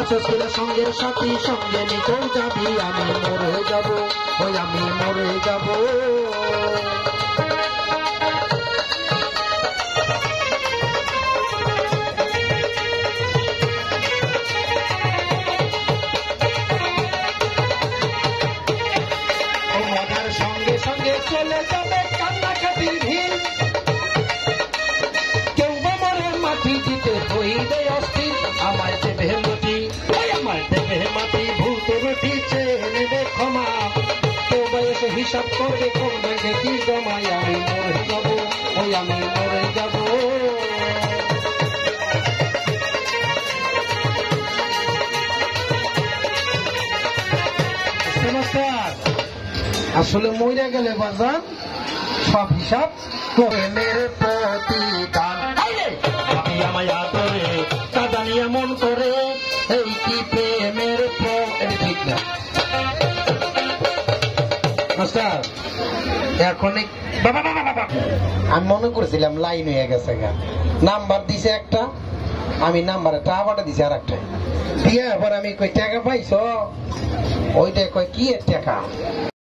ছেলে সঙ্গের সাথী সঙ্গে নিতেও যাবি, আমি মরে যাব, ওই আমি মরে যাব। মজার সঙ্গে সঙ্গে চলে যাবে কান্নাকাটির ভিড়, কেউ বা মরে মাটি দিতে হইবে অস্থির। আমার দেবে মাটি, আমার দেবে মাটি, ভূত রুটি চেয়ে নেবে ক্ষমা, কেউ বা এসে হিসাব করবে কোন ব্যাংকে কি জমায়। আমি মরে যাব, ওই আমি মরে যাব। আসলে মইরা গেলে বাজান সব হিসাব করে মেরে প্রতিদান। আমায় আদরে কাদানি এমন করে, এই কি প্রেমের ঠিক না মাস্টার। এখন আমি মনে করছিলাম লাইন হয়ে গেছে, নাম্বার দিছে একটা, আমি নাম্বারে টাকাটা দিছি আর একটা দিয়ে, আবার আমি কই টাকা পাইছ, ওইটা কয় কি এর টাকা।